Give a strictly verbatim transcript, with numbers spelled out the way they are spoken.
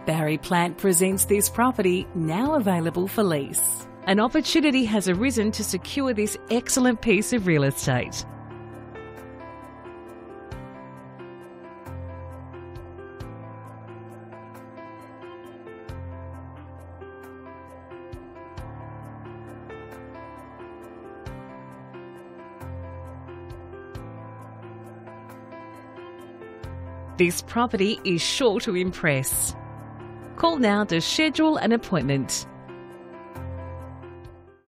Barry Plant presents this property, now available for lease. An opportunity has arisen to secure this excellent piece of real estate. This property is sure to impress. Call now to schedule an appointment.